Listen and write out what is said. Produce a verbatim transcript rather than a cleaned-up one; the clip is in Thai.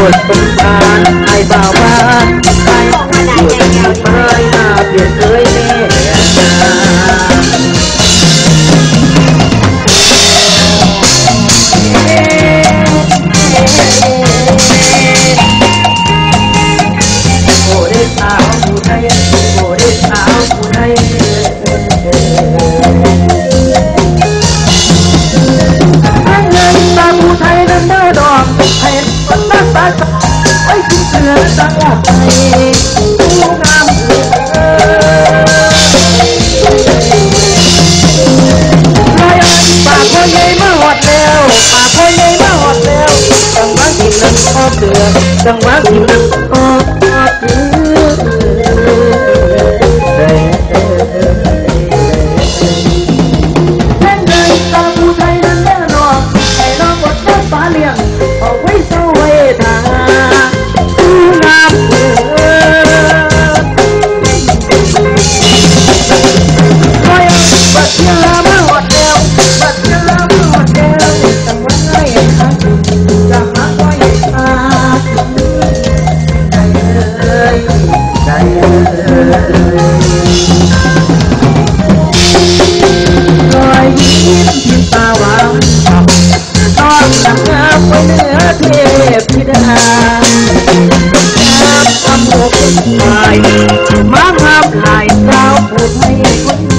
ดสงสารไอ้บ่าวบ้านไอ้หยุดเอ้ยมาเปลี่ยนเอ้ยแม่โอ้เด็กสาวผู้ไทยโอ้เด็กสาวผู้ไทยดอกให้คนรักษาไอ้ที่เสือตั้งหลักใจผู้งามเอ๋ยปากพ่อใหญ่มาหอดแล้วปากพ่อใหญ่มาหอดแล้วจังหวะที่นั่งออกเดือจังหวะที่นั่งออกเดือเล่นเลยตาผู้ไทยนั้นแน่นอนให้น้องบทน้ำฟ้าเลี้ยงเอาไว้เศร้าไว้ทาผู้งามเอ๋ยบัดเวลามาหอดแล้วบัดเวลามาหอดแล้วจังหวะไอ้ฮักจังหวะไอ้ฮักใจเอ้ยใจเอ้ยรอยยิ้มที่ตาหวานน้องดังงามไว้เนื้อเทพธิดาแอบทำหัวคนชายมางามหลายสาวผู้ไทยคน